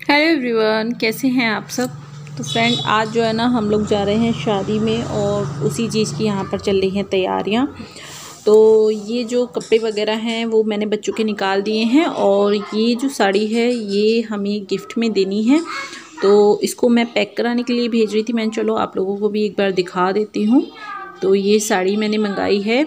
Hello everyone, कैसे हैं आप सब। तो फ्रेंड, आज जो है ना हम लोग जा रहे हैं शादी में और उसी चीज़ की यहाँ पर चल रही हैं तैयारियाँ। तो ये जो कपड़े वगैरह हैं वो मैंने बच्चों के निकाल दिए हैं और ये जो साड़ी है ये हमें गिफ्ट में देनी है। तो इसको मैं पैक कराने के लिए भेज रही थी। मैंने चलो आप लोगों को भी एक बार दिखा देती हूँ। तो ये साड़ी मैंने मंगाई है।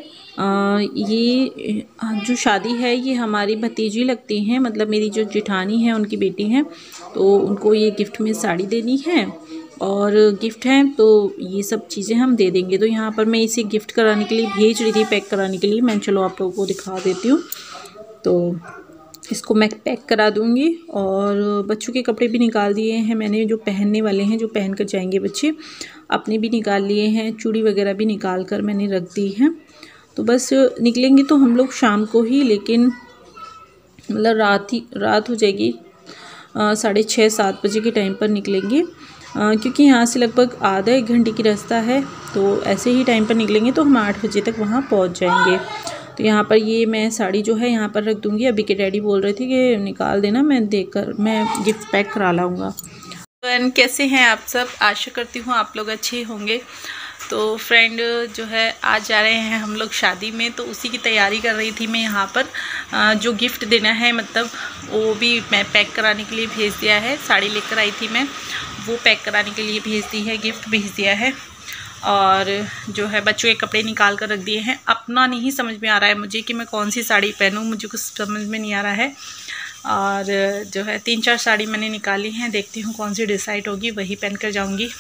ये जो शादी है ये हमारी भतीजी लगती हैं, मतलब मेरी जो जेठानी है उनकी बेटी हैं। तो उनको ये गिफ्ट में साड़ी देनी है और गिफ्ट है, तो ये सब चीज़ें हम दे देंगे। तो यहाँ पर मैं इसे गिफ्ट कराने के लिए भेज रही थी, पैक कराने के लिए। मैं चलो आप लोगों को दिखा देती हूँ। तो इसको मैं पैक करा दूँगी और बच्चों के कपड़े भी निकाल दिए हैं मैंने, जो पहनने वाले हैं, जो पहन कर जाएंगे बच्चे। अपने भी निकाल लिए हैं, चूड़ी वगैरह भी निकाल कर मैंने रख दी है। तो बस निकलेंगे तो हम लोग शाम को ही, लेकिन मतलब रात हो जाएगी। 6:30-7 बजे के टाइम पर निकलेंगे, क्योंकि यहाँ से लगभग आधा 1 घंटे की रास्ता है। तो ऐसे ही टाइम पर निकलेंगे तो हम 8 बजे तक वहाँ पहुँच जाएंगे। तो यहाँ पर ये मैं साड़ी जो है यहाँ पर रख दूँगी। अभी के डैडी बोल रहे थे कि निकाल देना, मैं गिफ्ट पैक करा लाऊँगा। तो कैसे हैं आप सब, आशा करती हूँ आप लोग अच्छे होंगे। तो फ्रेंड जो है आज जा रहे हैं हम लोग शादी में, तो उसी की तैयारी कर रही थी मैं यहाँ पर। जो गिफ्ट देना है मतलब वो भी मैं पैक कराने के लिए भेज दिया है। साड़ी लेकर आई थी मैं, वो पैक कराने के लिए भेज दी है, गिफ्ट भेज दिया है। और जो है बच्चों के कपड़े निकाल कर रख दिए हैं। अपना नहीं समझ में आ रहा है मुझे कि मैं कौन सी साड़ी पहनूँ, मुझे कुछ समझ में नहीं आ रहा है। और जो है 3-4 साड़ी मैंने निकाली हैं, देखती हूँ कौन सी डिसाइड होगी वही पहन कर जाऊँगी।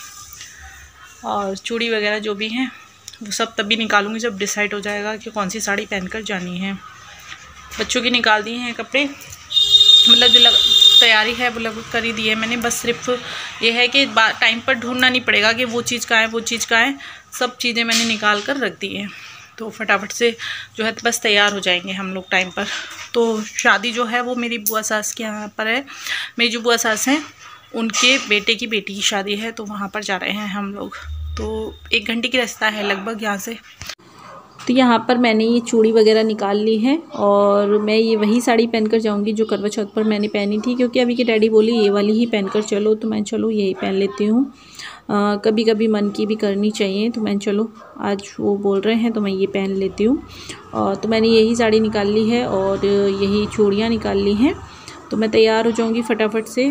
और चूड़ी वगैरह जो भी हैं वो सब तभी निकालूंगी जब डिसाइड हो जाएगा कि कौन सी साड़ी पहनकर जानी है। बच्चों की निकाल दिए हैं कपड़े, मतलब जो तैयारी है वो लगभग कर ही दी है मैंने। बस सिर्फ ये है कि टाइम पर ढूंढना नहीं पड़ेगा कि वो चीज़ कहाँ है वो चीज़ कहाँ है। सब चीज़ें मैंने निकाल कर रख दी हैं, तो फटाफट से जो है बस तैयार हो जाएंगे हम लोग टाइम पर। तो शादी जो है वो मेरी बुआ सास के यहाँ पर है। मेरी जो बुआ सास हैं उनके बेटे की बेटी की शादी है, तो वहाँ पर जा रहे हैं हम लोग। तो 1 घंटे की रास्ता है लगभग यहाँ से। तो यहाँ पर मैंने ये चूड़ी वगैरह निकाल ली है और मैं ये वही साड़ी पहनकर जाऊँगी जो करवा चौथ पर मैंने पहनी थी, क्योंकि अभी के डैडी बोली ये वाली ही पहनकर चलो, तो मैं चलो यही पहन लेती हूँ। कभी कभी मन की भी करनी चाहिए, तो मैं चलो आज वो बोल रहे हैं तो मैं ये पहन लेती हूँ। तो मैंने यही साड़ी निकाल ली है और यही चूड़ियाँ निकाल ली हैं। तो मैं तैयार हो जाऊँगी फटाफट से।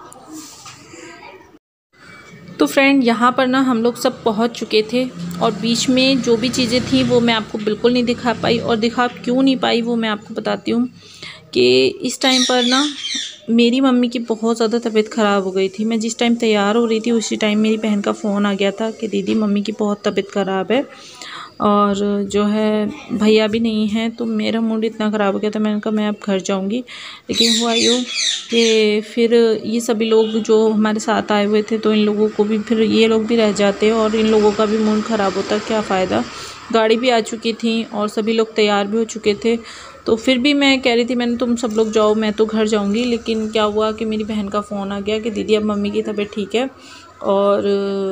तो फ्रेंड यहाँ पर ना हम लोग सब पहुँच चुके थे और बीच में जो भी चीज़ें थी वो मैं आपको बिल्कुल नहीं दिखा पाई, और दिखा क्यों नहीं पाई वो मैं आपको बताती हूँ। कि इस टाइम पर ना मेरी मम्मी की बहुत ज़्यादा तबीयत ख़राब हो गई थी। मैं जिस टाइम तैयार हो रही थी उसी टाइम मेरी बहन का फ़ोन आ गया था कि दीदी मम्मी की बहुत तबीयत ख़राब है, और जो है भैया भी नहीं हैं। तो मेरा मूड इतना ख़राब हो गया था, मैंने कहा मैं अब घर जाऊंगी। लेकिन हुआ यूँ कि फिर ये सभी लोग जो हमारे साथ आए हुए थे, तो इन लोगों को भी फिर ये लोग भी रह जाते और इन लोगों का भी मूड ख़राब होता, क्या फ़ायदा। गाड़ी भी आ चुकी थी और सभी लोग तैयार भी हो चुके थे। तो फिर भी मैं कह रही थी, मैंने तुम सब लोग जाओ मैं तो घर जाऊँगी। लेकिन क्या हुआ कि मेरी बहन का फ़ोन आ गया कि दीदी अब मम्मी की तबीयत ठीक है, और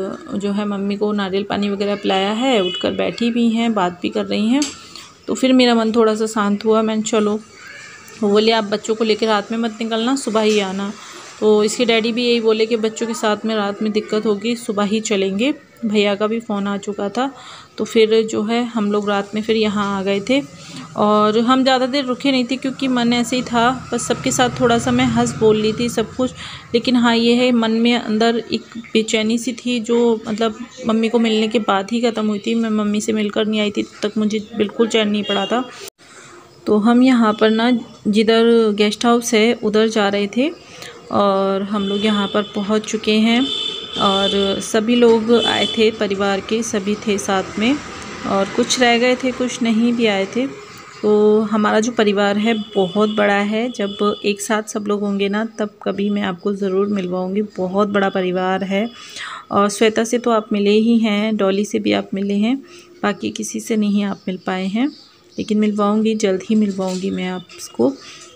जो है मम्मी को नारियल पानी वगैरह पिलाया है, उठकर बैठी भी हैं, बात भी कर रही हैं। तो फिर मेरा मन थोड़ा सा शांत हुआ। मैंने चलो, वो बोले आप बच्चों को लेकर रात में मत निकलना, सुबह ही आना। तो इसके डैडी भी यही बोले कि बच्चों के साथ में रात में दिक्कत होगी, सुबह ही चलेंगे। भैया का भी फ़ोन आ चुका था। तो फिर जो है हम लोग रात में फिर यहाँ आ गए थे और हम ज़्यादा देर रुके नहीं थे, क्योंकि मन ऐसे ही था, बस सबके साथ थोड़ा सा मैं हंस बोल ली थी सब कुछ। लेकिन हाँ ये है, मन में अंदर एक बेचैनी सी थी जो मतलब मम्मी को मिलने के बाद ही ख़त्म हुई थी। मैं मम्मी से मिलकर नहीं आई थी तब तक मुझे बिल्कुल चैन नहीं पड़ा था। तो हम यहाँ पर ना जिधर गेस्ट हाउस है उधर जा रहे थे और हम लोग यहाँ पर पहुँच चुके हैं। और सभी लोग आए थे, परिवार के सभी थे साथ में, और कुछ रह गए थे, कुछ नहीं भी आए थे। तो हमारा जो परिवार है बहुत बड़ा है। जब एक साथ सब लोग होंगे ना तब कभी मैं आपको ज़रूर मिलवाऊंगी। बहुत बड़ा परिवार है। और श्वेता से तो आप मिले ही हैं, डॉली से भी आप मिले हैं, बाकी किसी से नहीं आप मिल पाए हैं, लेकिन मिलवाऊंगी, जल्द ही मिलवाऊंगी मैं आपको।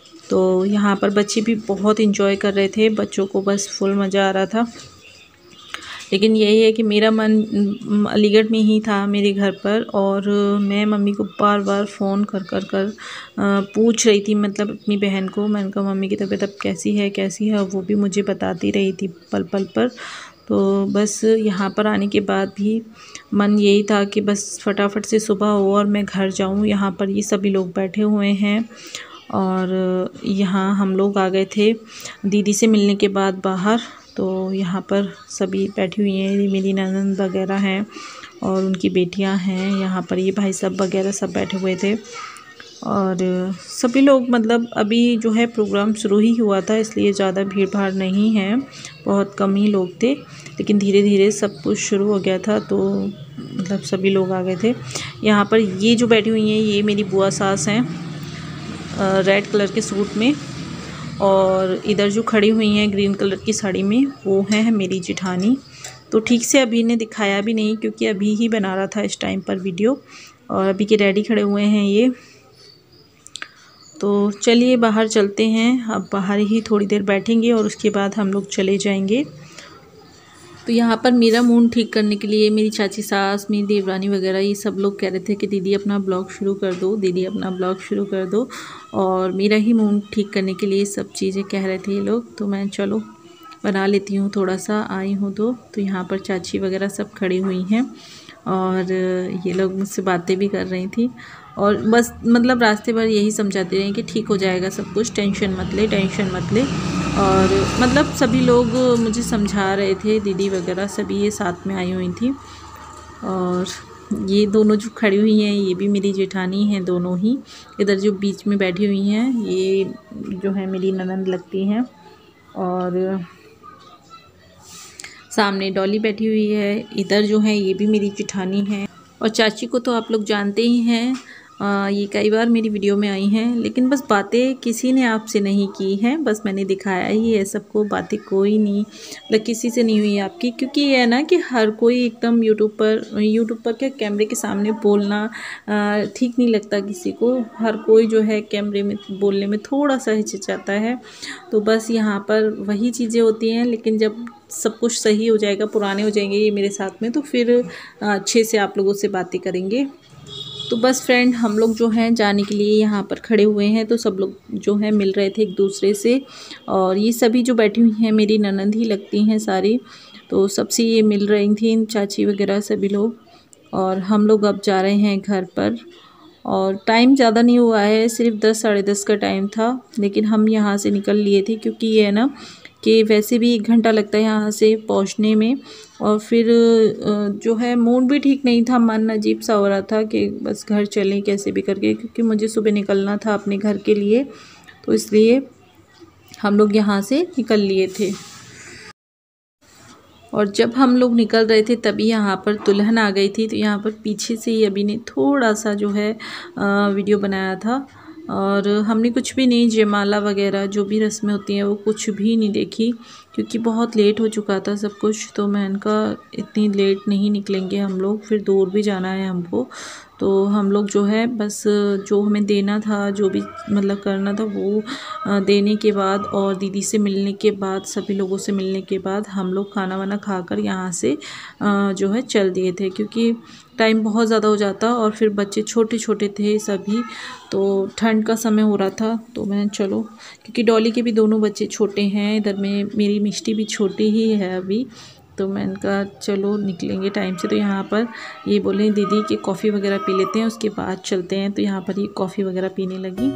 तो यहाँ पर बच्चे भी बहुत इंजॉय कर रहे थे, बच्चों को बस फुल मज़ा आ रहा था। लेकिन यही है कि मेरा मन अलीगढ़ में ही था, मेरे घर पर। और मैं मम्मी को बार बार फ़ोन कर पूछ रही थी, मतलब अपनी बहन को। मैंने कहा मम्मी की तबीयत अब कैसी है, वो भी मुझे बताती रही थी पल पल पर। तो बस यहाँ पर आने के बाद भी मन यही था कि बस फटाफट से सुबह हो और मैं घर जाऊँ। यहाँ पर ये सभी लोग बैठे हुए हैं और यहाँ हम लोग आ गए थे दीदी से मिलने के बाद बाहर। तो यहाँ पर सभी बैठी हुई हैं, मेरी ननद वगैरह हैं और उनकी बेटियां हैं। यहाँ पर ये भाई साहब वगैरह सब बैठे हुए थे और सभी लोग, मतलब अभी जो है प्रोग्राम शुरू ही हुआ था, इसलिए ज़्यादा भीड़ भाड़ नहीं है, बहुत कम ही लोग थे। लेकिन धीरे धीरे सब कुछ शुरू हो गया था, तो मतलब सभी लोग आ गए थे। यहाँ पर ये जो बैठी हुई हैं ये मेरी बुआ सास हैं, रेड कलर के सूट में। और इधर जो खड़ी हुई हैं ग्रीन कलर की साड़ी में, वो है मेरी जेठानी। तो ठीक से अभी ने दिखाया भी नहीं क्योंकि अभी ही बना रहा था इस टाइम पर वीडियो। और अभी के डैडी खड़े हुए हैं ये। तो चलिए बाहर चलते हैं, अब बाहर ही थोड़ी देर बैठेंगे और उसके बाद हम लोग चले जाएंगे। तो यहाँ पर मेरा मूड ठीक करने के लिए मेरी चाची सास, मेरी देवरानी वगैरह ये सब लोग कह रहे थे कि दीदी अपना ब्लॉग शुरू कर दो, दीदी अपना ब्लॉग शुरू कर दो। और मेरा ही मूड ठीक करने के लिए सब चीज़ें कह रहे थे ये लोग। तो मैं चलो बना लेती हूँ, थोड़ा सा आई हूँ। तो यहाँ पर चाची वगैरह सब खड़ी हुई हैं और ये लोग मुझसे बातें भी कर रही थी। और बस मतलब रास्ते भर यही समझाते रहे कि ठीक हो जाएगा सब कुछ, टेंशन मत ले। और मतलब सभी लोग मुझे समझा रहे थे, दीदी वगैरह सभी ये साथ में आई हुई थी। और ये दोनों जो खड़ी हुई हैं ये भी मेरी जेठानी हैं दोनों ही। इधर जो बीच में बैठी हुई हैं ये जो है मेरी ननद लगती हैं। और सामने डॉली बैठी हुई है, इधर जो है ये भी मेरी जेठानी है। और चाची को तो आप लोग जानते ही हैं, ये कई बार मेरी वीडियो में आई हैं, लेकिन बस बातें किसी ने आपसे नहीं की हैं, बस मैंने दिखाया ही है सबको। बातें कोई नहीं, मतलब किसी से नहीं हुई आपकी, क्योंकि ये है ना कि हर कोई एकदम यूट्यूब पर क्या कैमरे के सामने बोलना ठीक नहीं लगता किसी को। हर कोई जो है कैमरे में बोलने में थोड़ा सा हिचकिचाता है। तो बस यहाँ पर वही चीज़ें होती हैं, लेकिन जब सब कुछ सही हो जाएगा, पुराने हो जाएंगे ये मेरे साथ में, तो फिर अच्छे से आप लोगों से बातें करेंगे। तो बस फ्रेंड हम लोग जो हैं जाने के लिए यहाँ पर खड़े हुए हैं। तो सब लोग जो है मिल रहे थे एक दूसरे से। और ये सभी जो बैठी हुई हैं मेरी ननद ही लगती हैं सारी। तो सबसे ये मिल रही थी, चाची वगैरह सभी लोग। और हम लोग अब जा रहे हैं घर पर। और टाइम ज़्यादा नहीं हुआ है, सिर्फ 10 साढ़े 10 का टाइम था, लेकिन हम यहाँ से निकल लिए थे क्योंकि ये है ना कि वैसे भी 1 घंटा लगता है यहाँ से पहुँचने में। और फिर जो है मूड भी ठीक नहीं था, मन अजीब सा हो रहा था कि बस घर चलें कैसे भी करके, क्योंकि मुझे सुबह निकलना था अपने घर के लिए। तो इसलिए हम लोग यहाँ से निकल लिए थे। और जब हम लोग निकल रहे थे तभी यहाँ पर दुल्हन आ गई थी। तो यहाँ पर पीछे से ही अभी ने थोड़ा सा जो है वीडियो बनाया था। और हमने कुछ भी नहीं, जयमाला वगैरह जो भी रस्में होती हैं वो कुछ भी नहीं देखी, क्योंकि बहुत लेट हो चुका था सब कुछ। तो मैंने कहा इतनी लेट नहीं निकलेंगे हम लोग, फिर दूर भी जाना है हमको। तो हम लोग जो है बस जो हमें देना था, जो भी मतलब करना था वो देने के बाद और दीदी से मिलने के बाद, सभी लोगों से मिलने के बाद हम लोग खाना वाना खाकर यहाँ से जो है चल दिए थे, क्योंकि टाइम बहुत ज़्यादा हो जाता। और फिर बच्चे छोटे छोटे थे सभी, तो ठंड का समय हो रहा था। तो मैं चलो, क्योंकि डॉली के भी दोनों बच्चे छोटे हैं, इधर में मेरी मिष्टी भी छोटी ही है अभी। तो मैंने कहा चलो निकलेंगे टाइम से। तो यहाँ पर ये बोले दीदी कि कॉफ़ी वगैरह पी लेते हैं उसके बाद चलते हैं। तो यहाँ पर ये कॉफ़ी वगैरह पीने लगी।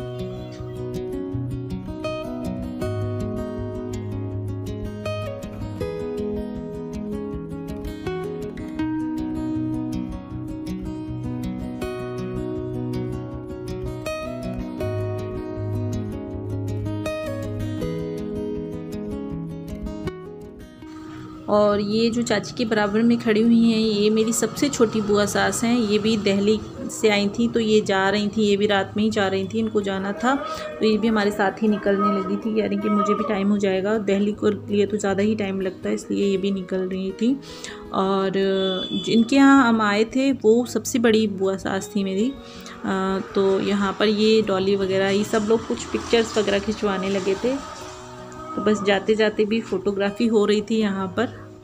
और ये जो चाची के बराबर में खड़ी हुई हैं ये मेरी सबसे छोटी बुआ सास हैं। ये भी दिल्ली से आई थी, तो ये जा रही थी, ये भी रात में ही जा रही थी, इनको जाना था। तो ये भी हमारे साथ ही निकलने लगी थी, यानी कि मुझे भी टाइम हो जाएगा, दिल्ली को लिए तो ज़्यादा ही टाइम लगता है, इसलिए ये भी निकल रही थी। और जिनके यहाँ हम आए थे वो सबसे बड़ी बुआ सास थी मेरी। तो यहाँ पर ये डॉली वगैरह ये सब लोग कुछ पिक्चर्स वगैरह खिंचवाने लगे थे। तो बस जाते जाते भी फ़ोटोग्राफ़ी हो रही थी यहाँ पर।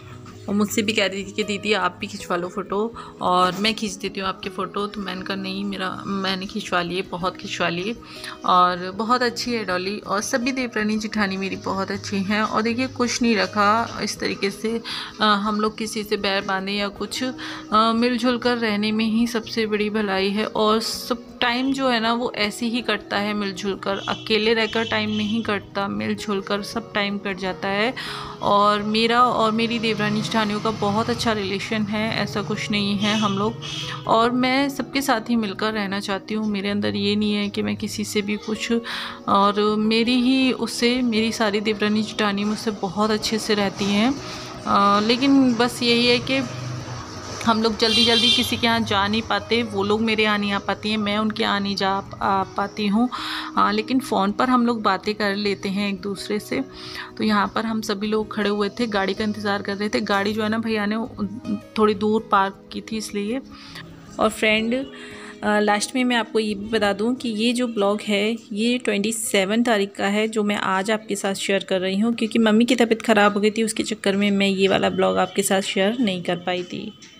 और मुझसे भी कह रही थी कि दीदी आप भी खिंचवा लो फ़ोटो और मैं खींच देती हूँ आपके फ़ोटो। तो मैंने कहा नहीं, मैंने खिंचवा लिए, बहुत खिंचवा लिए। और बहुत अच्छी है डॉली, और सभी देवरानी जेठानी मेरी बहुत अच्छी हैं। और देखिए कुछ नहीं रखा इस तरीके से, हम लोग किसी से बैर बांधे या कुछ, मिलजुल कर रहने में ही सबसे बड़ी भलाई है। और सब टाइम जो है ना वो ऐसे ही कटता है मिलजुल कर, अकेले रहकर टाइम नहीं कटता, मिलजुल कर सब टाइम कट जाता है। और मेरा और मेरी देवरानी जेठानियों का बहुत अच्छा रिलेशन है, ऐसा कुछ नहीं है हम लोग। और मैं सबके साथ ही मिलकर रहना चाहती हूँ, मेरे अंदर ये नहीं है कि मैं किसी से भी कुछ, और मेरी ही उससे मेरी सारी देवरानी जेठानी मुझसे बहुत अच्छे से रहती हैं। लेकिन बस यही है कि हम लोग जल्दी जल्दी किसी के यहाँ जा नहीं पाते, वो लोग मेरे यहाँ नहीं आ पाती हैं, मैं उनके यहाँ नहीं आ पाती हूँ। लेकिन फ़ोन पर हम लोग बातें कर लेते हैं एक दूसरे से। तो यहाँ पर हम सभी लोग खड़े हुए थे, गाड़ी का इंतज़ार कर रहे थे। गाड़ी जो है ना भैया ने थोड़ी दूर पार्क की थी इसलिए। और फ्रेंड, लास्ट में मैं आपको ये भी बता दूं कि ये जो ब्लॉग है ये 27 तारीख का है, जो मैं आज आपके साथ शेयर कर रही हूँ, क्योंकि मम्मी की तबीयत ख़राब हो गई थी, उसके चक्कर में मैं ये वाला ब्लॉग आपके साथ शेयर नहीं कर पाई थी।